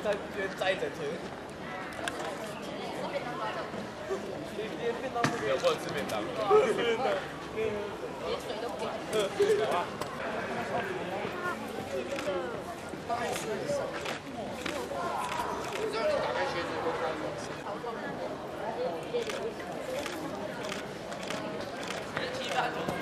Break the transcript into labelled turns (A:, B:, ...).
A: 他直接摘整群。便当没有，不能吃便当。
B: 连水都不给。
A: 好啊。
C: 让你打开鞋子都看到。
A: 七大九。